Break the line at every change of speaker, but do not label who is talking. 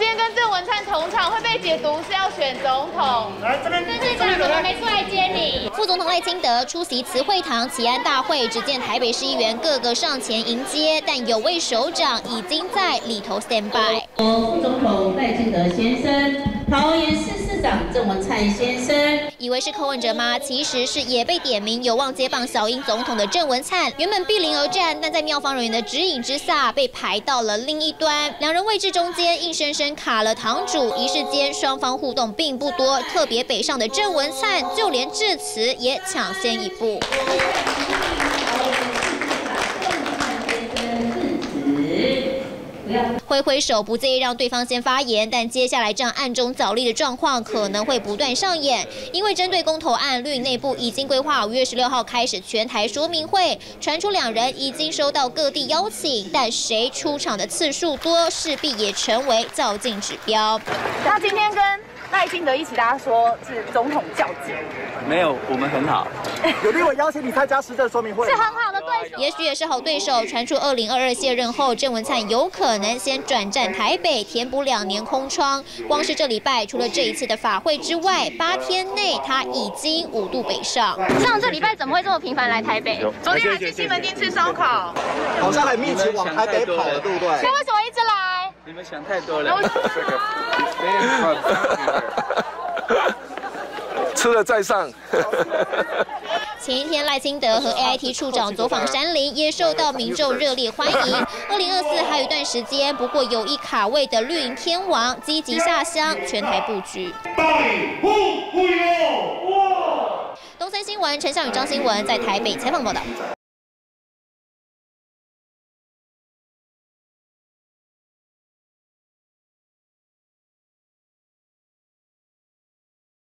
天跟郑文灿同场，会被解读是要选总统。来这边，郑市长怎么没出来接你？副总统赖清德出席慈惠堂祈安大会，只见台北市议员个个上前迎接，但有位首长已经在里头 stand by。
副总统赖清德先生，桃园市市长郑文灿先生。
以为是柯文哲吗？其实是也被点名有望接棒小英总统的郑文灿，原本避邻而战，但在妙方人员的指引之下，被排到了另一端。两人位置中间硬生生卡了堂主，一时间双方互动并不多。特别北上的郑文灿，就连致辞也抢先一步。挥挥手，不介意让对方先发言，但接下来这样暗中角力的状况可能会不断上演。因为针对公投案，绿营内部已经规划5月16号开始全台说明会，传出两人已经收到各地邀请，但谁出场的次数多，势必也成为较劲指标。
那今天跟赖清德一起，大家说是总统较劲。
没有，我们很好。
有立委邀请你参加施政说明会，
是很好的对手，
也许也是好对手。传出2022卸任后，郑文灿有可能先转战台北，填补2年空窗。光是这礼拜，除了这一次的法会之外，8天内他已经5度北上。
上这礼拜怎么会这么频繁来台北？昨天还去西门町吃烧烤，
好像很密集往台北跑了，对不对？
那为什么一直来？
你们想太多了。
吃了再上。
前一天，赖清德和 AIT 处长走访山林，也受到民众热烈欢迎。2024还有一段时间，不过有意卡位的绿营天王积极下乡，全台布局。东森新闻陈孝宇、张新文在台北采访报道。